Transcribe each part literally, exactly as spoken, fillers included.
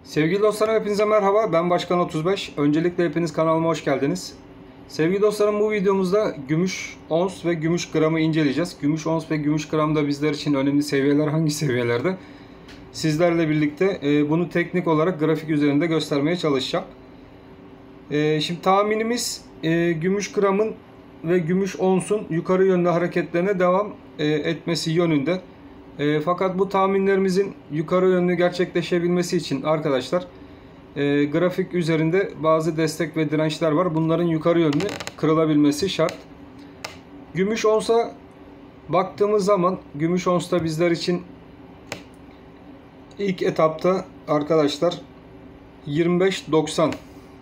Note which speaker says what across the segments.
Speaker 1: Sevgili dostlarım, hepinize merhaba. Ben Başkan otuz beş. Öncelikle hepiniz kanalıma hoş geldiniz. Sevgili dostlarım, bu videomuzda gümüş ons ve gümüş gramı inceleyeceğiz. Gümüş ons ve gümüş gramda bizler için önemli seviyeler hangi seviyelerde? Sizlerle birlikte bunu teknik olarak grafik üzerinde göstermeye çalışacağım. Şimdi tahminimiz gümüş gramın ve gümüş onsun yukarı yönlü hareketlerine devam etmesi yönünde. E, fakat bu tahminlerimizin yukarı yönlü gerçekleşebilmesi için arkadaşlar e, grafik üzerinde bazı destek ve dirençler var. Bunların yukarı yönlü kırılabilmesi şart. Gümüş onsa baktığımız zaman gümüş onsta bizler için ilk etapta arkadaşlar yirmi beş doksan,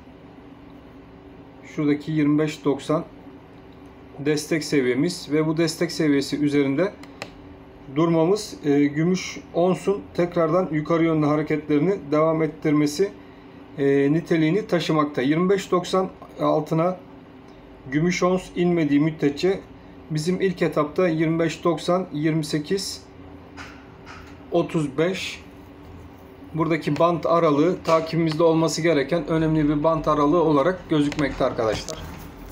Speaker 1: şuradaki yirmi beş doksan destek seviyemiz ve bu destek seviyesi üzerinde durmamız e, gümüş onsun tekrardan yukarı yönlü hareketlerini devam ettirmesi e, niteliğini taşımakta. yirmi beş doksan altına gümüş ons inmediği müddetçe bizim ilk etapta yirmi beş doksan, yirmi sekiz otuz beş buradaki bant aralığı takibimizde olması gereken önemli bir bant aralığı olarak gözükmekte arkadaşlar.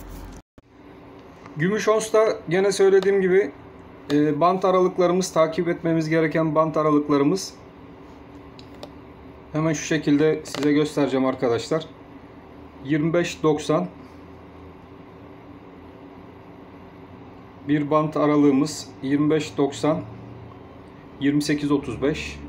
Speaker 1: Gümüş onsta gene söylediğim gibi E, bant aralıklarımız, takip etmemiz gereken bant aralıklarımız hemen şu şekilde size göstereceğim arkadaşlar. yirmi beş doksan bir bant aralığımız, yirmi beş doksan, yirmi sekiz otuz beş.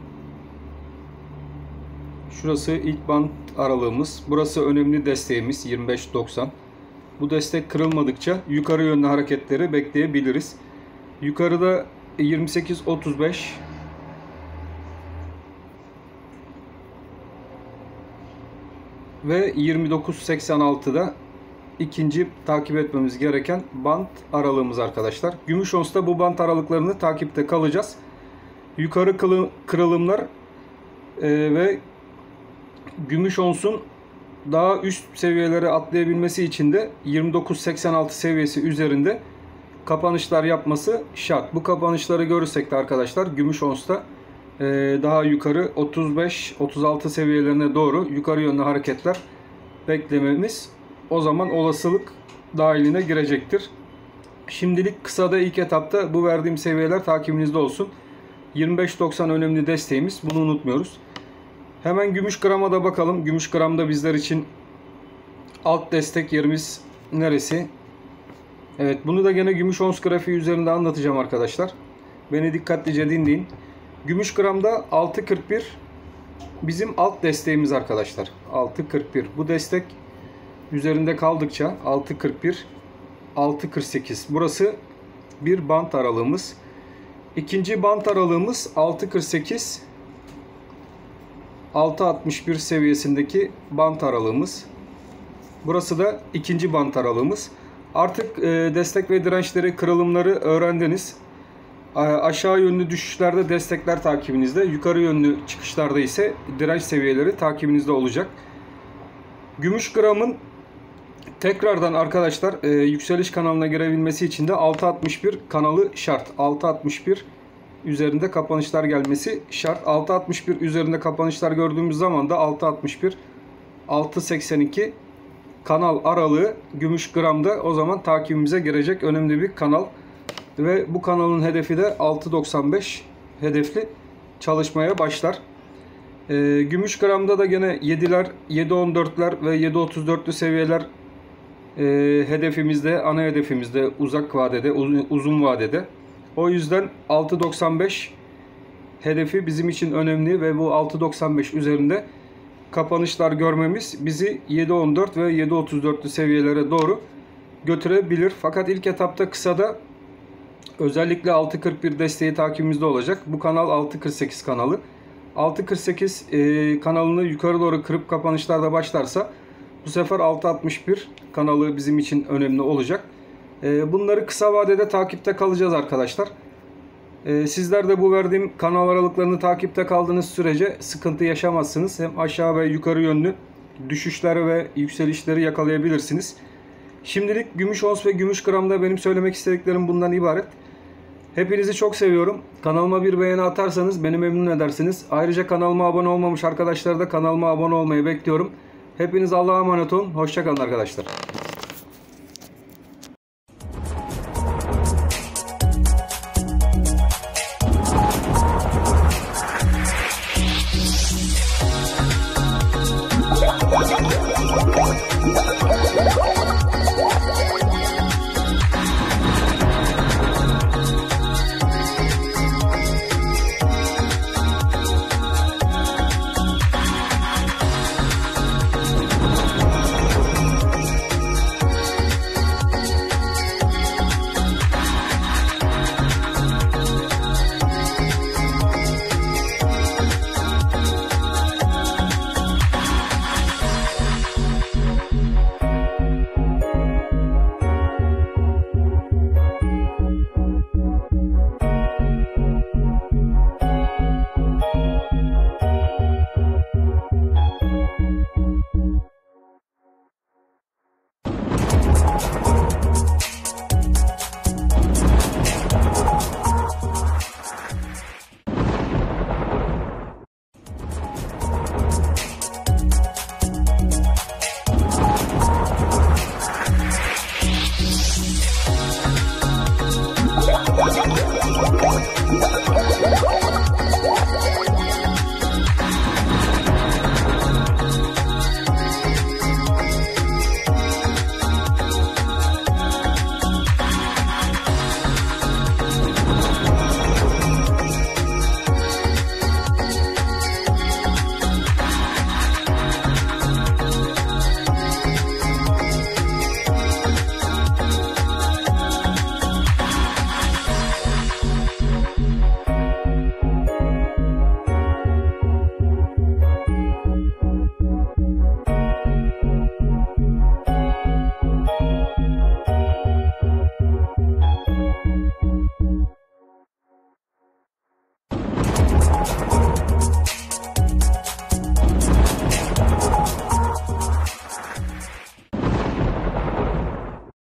Speaker 1: Şurası ilk bant aralığımız. Burası önemli desteğimiz yirmi beş doksan. Bu destek kırılmadıkça yukarı yönlü hareketleri bekleyebiliriz. Yukarıda yirmi sekiz otuz beş ve yirmi dokuz seksen altıda ikinci takip etmemiz gereken bant aralığımız arkadaşlar. Gümüş onsta bu bant aralıklarını takipte kalacağız. Yukarı kırılımlar e, ve gümüş onsun daha üst seviyelere atlayabilmesi için de yirmi dokuz seksen altı seviyesi üzerinde kapanışlar yapması şart. Bu kapanışları görürsek de arkadaşlar gümüş onsta e, daha yukarı otuz beş otuz altı seviyelerine doğru yukarı yönlü hareketler beklememiz o zaman olasılık dahiline girecektir. Şimdilik kısada ilk etapta bu verdiğim seviyeler takibinizde olsun. yirmi beş doksan önemli desteğimiz. Bunu unutmuyoruz. Hemen gümüş grama da bakalım. Gümüş gramda bizler için alt destek yerimiz neresi? Evet, bunu da gene gümüş ons grafiği üzerinde anlatacağım arkadaşlar. Beni dikkatlice dinleyin. Gümüş gramda altı kırk bir bizim alt desteğimiz arkadaşlar. altı kırk bir. Bu destek üzerinde kaldıkça altı kırk bir, altı kırk sekiz. Burası bir bant aralığımız. İkinci bant aralığımız altı kırk sekiz, altı altmış bir seviyesindeki bant aralığımız. Burası da ikinci bant aralığımız. Artık e, destek ve dirençleri, kırılımları öğrendiniz. A, aşağı yönlü düşüşlerde destekler takibinizde, yukarı yönlü çıkışlarda ise direnç seviyeleri takibinizde olacak. Gümüş gramın tekrardan arkadaşlar e, yükseliş kanalına girebilmesi için de altı altmış bir kanalı şart. altı altmış bir üzerinde kapanışlar gelmesi şart. altı altmış bir üzerinde kapanışlar gördüğümüz zaman da altı altmış bir, altı seksen iki kanal aralığı gümüş gramda o zaman takibimize girecek önemli bir kanal. Ve bu kanalın hedefi de altı doksan beş hedefli çalışmaya başlar. Ee, gümüş gramda da gene yediler, yedi on dörtler ve yedi otuz dörtlü seviyeler e, hedefimizde, ana hedefimizde uzak vadede, uzun, uzun vadede. O yüzden altı doksan beş hedefi bizim için önemli ve bu altı doksan beş üzerinde kapanışlar görmemiz bizi yedi on dört ve yedi otuz dörtlü seviyelere doğru götürebilir. Fakat ilk etapta kısada özellikle altı kırk bir desteği takibimizde olacak. Bu kanal altı kırk sekiz kanalı. altı kırk sekiz e, kanalını yukarı doğru kırıp kapanışlarda başlarsa bu sefer altı altmış bir kanalı bizim için önemli olacak. E, bunları kısa vadede takipte kalacağız arkadaşlar. E, sizler de bu verdiğim kanal aralıklarını takipte kaldığınız sürece sıkıntı yaşamazsınız. Hem aşağı ve yukarı yönlü düşüşler ve yükselişleri yakalayabilirsiniz. Şimdilik gümüş ons ve gümüş gramda benim söylemek istediklerim bundan ibaret. Hepinizi çok seviyorum. Kanalıma bir beğeni atarsanız beni memnun edersiniz. Ayrıca kanalıma abone olmamış arkadaşlar da kanalıma abone olmayı bekliyorum. Hepiniz Allah'a emanet olun. Hoşça kalın arkadaşlar.